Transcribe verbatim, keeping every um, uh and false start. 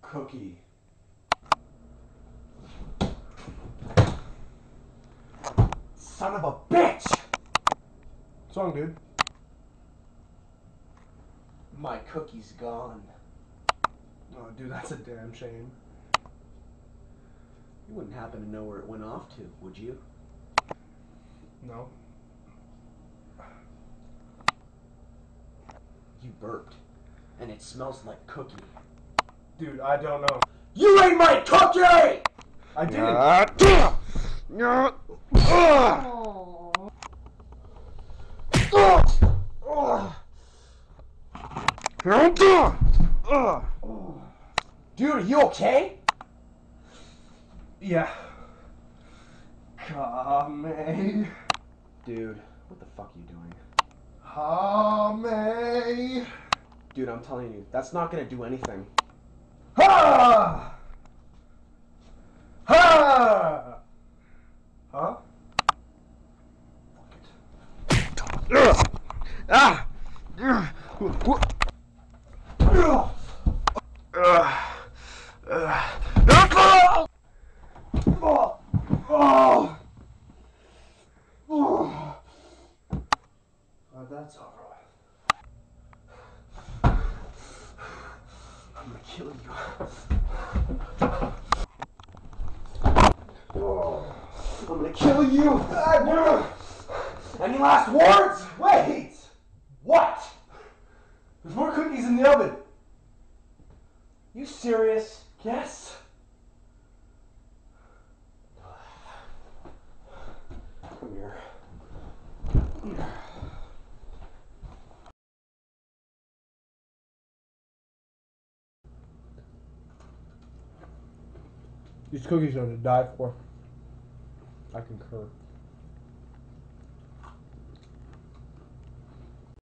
cookie. Son of a bitch! What's wrong, dude? My cookie's gone. Oh, dude, that's a damn shame. You wouldn't happen to know where it went off to, would you? No. You burped. And it smells like cookie. Dude, I don't know. You ate my cookie! I didn't. Uh, Uh, Dude, are you okay? yeah. Kame. Dude, what the fuck are you doing? Kame. Dude, I'm telling you, that's not gonna do anything. Ha! Ha! Huh? Fuck it. Ah! Uh, that's alright. I'm gonna kill you. I'm gonna kill you. Any last words? Wait! What? There's more cookies in the oven. You serious? Yes. Come here. These cookies are to die for. I concur.